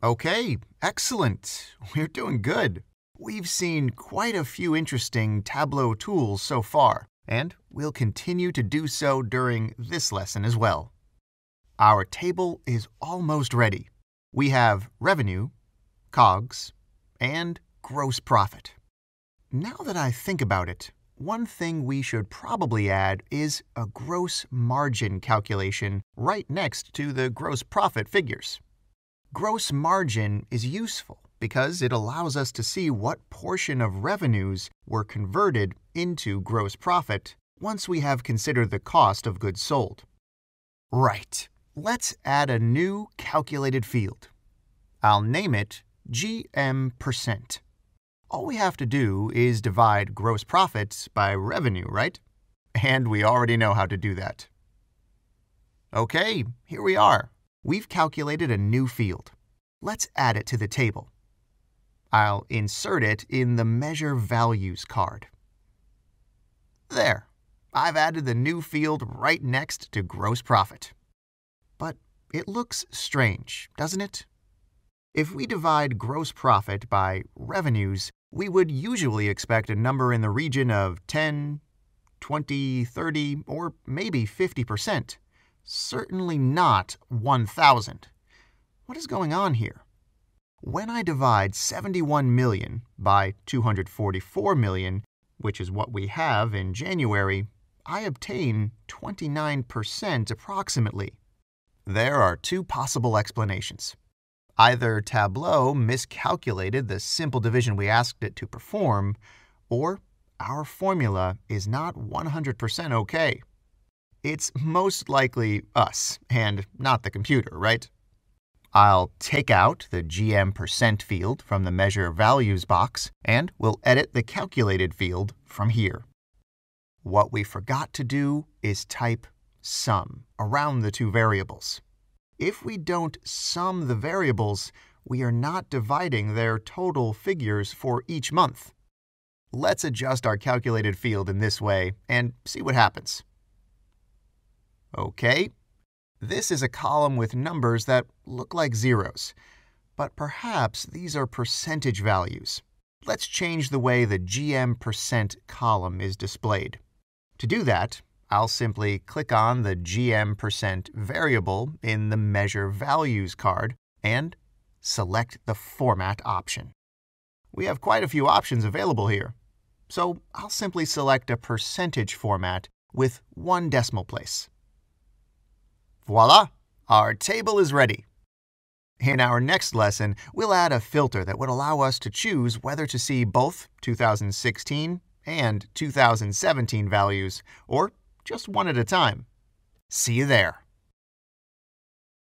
Okay, excellent. We're doing good. We've seen quite a few interesting Tableau tools so far, and we'll continue to do so during this lesson as well. Our table is almost ready. We have revenue, Cogs, and gross profit. Now that I think about it, one thing we should probably add is a gross margin calculation right next to the gross profit figures. Gross margin is useful because it allows us to see what portion of revenues were converted into gross profit once we have considered the cost of goods sold. Right, let's add a new calculated field. I'll name it GM%. All we have to do is divide gross profits by revenue, right? And we already know how to do that. Okay, here we are. We've calculated a new field. Let's add it to the table. I'll insert it in the Measure Values card. There, I've added the new field right next to gross profit. But it looks strange, doesn't it? If we divide gross profit by revenues, we would usually expect a number in the region of 10, 20, 30, or maybe 50%. Certainly not 1,000. What is going on here? When I divide 71 million by 244 million, which is what we have in January, I obtain 29% approximately. There are two possible explanations. Either Tableau miscalculated the simple division we asked it to perform, or our formula is not 100% okay. It's most likely us, and not the computer, right? I'll take out the GM% field from the Measure Values box, and we'll edit the Calculated field from here. What we forgot to do is type sum around the two variables. If we don't sum the variables, we are not dividing their total figures for each month. Let's adjust our Calculated field in this way and see what happens. Okay, this is a column with numbers that look like zeros, but perhaps these are percentage values. Let's change the way the GM% column is displayed. To do that, I'll simply click on the GM% variable in the Measure Values card and select the Format option. We have quite a few options available here, so I'll simply select a percentage format with one decimal place. Voila! Our table is ready. In our next lesson, we'll add a filter that would allow us to choose whether to see both 2016 and 2017 values, or just one at a time. See you there.